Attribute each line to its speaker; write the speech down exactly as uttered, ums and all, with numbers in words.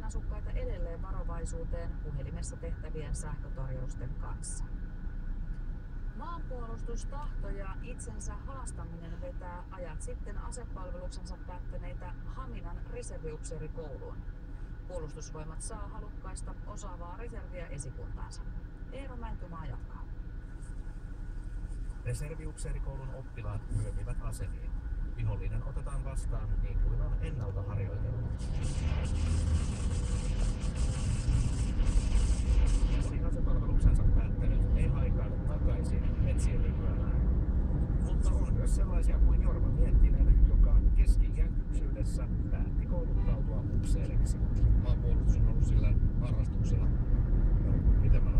Speaker 1: asukkaita edelleen varovaisuuteen puhelimessa tehtävien sähkötarjousten kanssa. Maanpuolustustahto ja itsensä haastaminen vetää ajat sitten asepalveluksensa päättäneitä Haminan reserviupseerikouluun. Puolustusvoimat saa halukkaista osaavaa reserviä esikuntaansa. Eero Mäntymaa jatkaa.
Speaker 2: Reserviupseerikoulun oppilaat hyöpivät asemiin. Vihollinen otetaan vastaan niin kuin on ennalta harjoiteltu. Moni asepalveluksensa päättänyt ei haikaile takaisin metsien lyhyellään. Mutta on myös sellaisia kuin Jorma Miettinen, joka keski-iän kypsyydessä päätti kouluttautua upseeriksi.
Speaker 3: Maanpuolustus on ollut sillä harrastuksena. No, miten mä